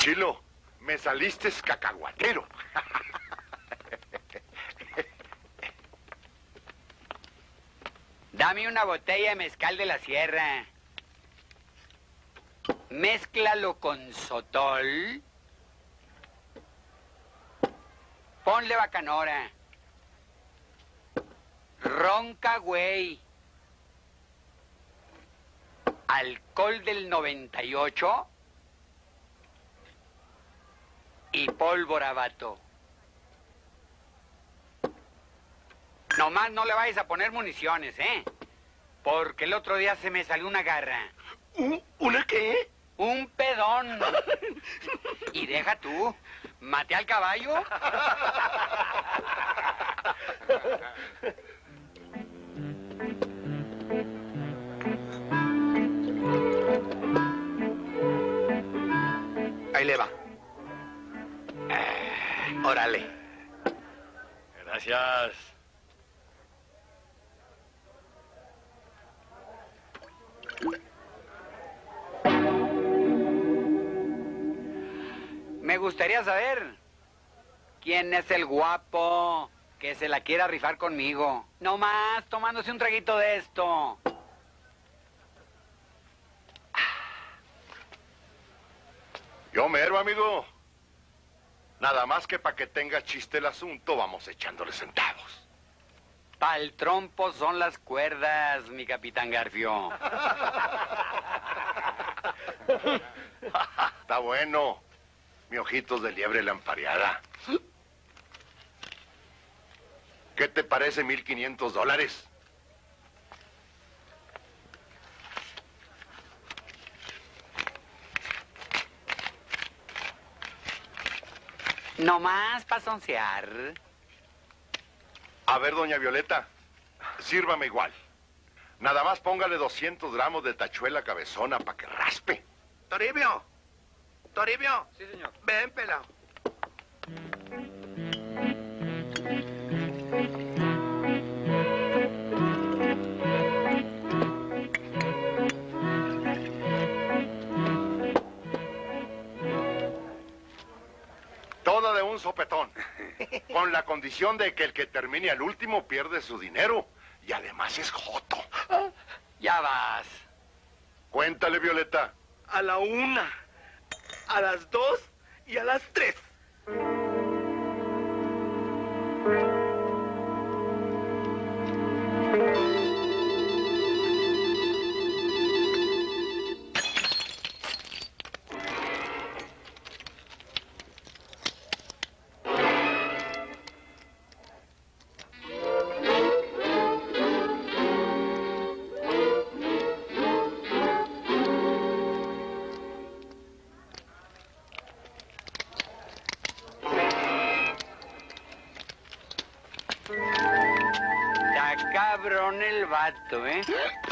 Chilo, me saliste cacahuatero. Dame una botella de mezcal de la sierra. Mézclalo con sotol. Ponle bacanora. Ronca, güey. Alcohol del 98. Y pólvora, vato. Nomás no le vayas a poner municiones, ¿eh? Porque el otro día se me salió una garra. ¿Una qué? Un pedón. Y deja tú, maté al caballo. Ahí le va. Órale. Gracias. Me gustaría saber quién es el guapo que se la quiera rifar conmigo. No más, tomándose un traguito de esto. Yo mero, amigo. Nada más que para que tenga chiste el asunto, vamos echándole centavos. Pa'l trompo son las cuerdas, mi capitán Garfio. Está bueno. Mi ojitos de liebre lampareada. ¿Qué te parece $1,500? No más pa' soncear. A ver, doña Violeta, sírvame igual. Nada más póngale 200 gramos de tachuela cabezona para que raspe. Toribio. Toribio. Sí, señor. Ven, pelado. Toda de un sopetón. Con la condición de que el que termine al último pierde su dinero. Y además es joto. Ya vas. Cuéntale, Violeta. A la 1, a las 2 y a las 3. Está cabrón el vato, ¿eh?